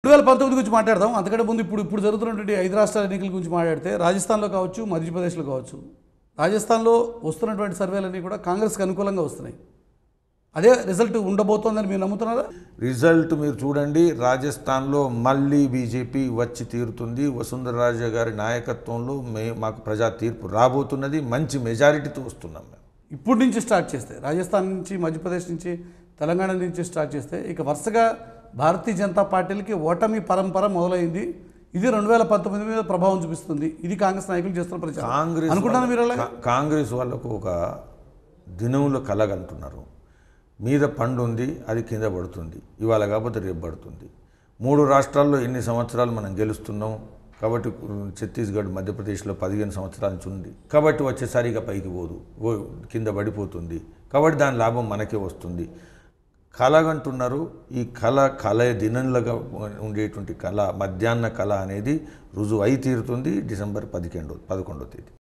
2019 గురించి మాట్లాడదాం. అంతకంటే ముందు ఇప్పుడు జరుగుతున్నటువంటి 5 రాష్ట్రాల ఎన్నికల గురించి మాట్లాడితే రాజస్థాన్లో కావచ్చు, మధ్యప్రదేశ్లో కావచ్చు, రాజస్థాన్లో వస్తున్నటువంటి సర్వేలన్నీ కూడా కాంగ్రెస్కి అనుకూలంగా వస్తున్నాయి. అదే రిజల్ట్ ఉండబోతోందని మీరు నమ్ముతున్నారా? రిజల్ట్ మీరు చూడండి, రాజస్థాన్లో మళ్ళీ బీజేపీ వచ్చి తీరుతుంది. వసుంధర రాజే గారి నాయకత్వంలో మాకు ప్రజా తీర్పు రాబోతున్నది. మంచి మెజారిటీతో వస్తున్నాం మేము. ఇప్పటి నుంచి స్టార్ట్ చేస్తే, రాజస్థాన్ నుంచి, మధ్యప్రదేశ్ నుంచి, తెలంగాణ నుంచి స్టార్ట్ చేస్తే ఇక వరుసగా భారతీయ జనతా పార్టీలకి ఓటమి పరంపర మొదలైంది. ఇది 2019 మీద ప్రభావం చూపిస్తుంది. ఇది కాంగ్రెస్ నాయకులు చేస్తున్న ప్రచారం అనుకుంటున్నాను. మీరు కాంగ్రెస్ వాళ్ళకు ఒక దినంలో కలగంటున్నారు. మీద పండు ఉంది, అది కింద పడుతుంది. ఇవాళ కాకపోతే రేపు పడుతుంది. 3 రాష్ట్రాల్లో ఎన్ని సంవత్సరాలు మనం గెలుస్తున్నాం కాబట్టి, ఛత్తీస్గఢ్, మధ్యప్రదేశ్లో 15 సంవత్సరాల నుంచి ఉంది కాబట్టి వచ్చేసరిగా పైకి పోదు, కింద పడిపోతుంది. కాబట్టి దాని లాభం మనకే వస్తుంది. కలగంటున్నారు. ఈ కళ దినంలాగా ఉండేటువంటి కళ, మధ్యాహ్న కళ అనేది రుజువు అయి తీరుతుంది డిసెంబర్ 11వ తేదీ.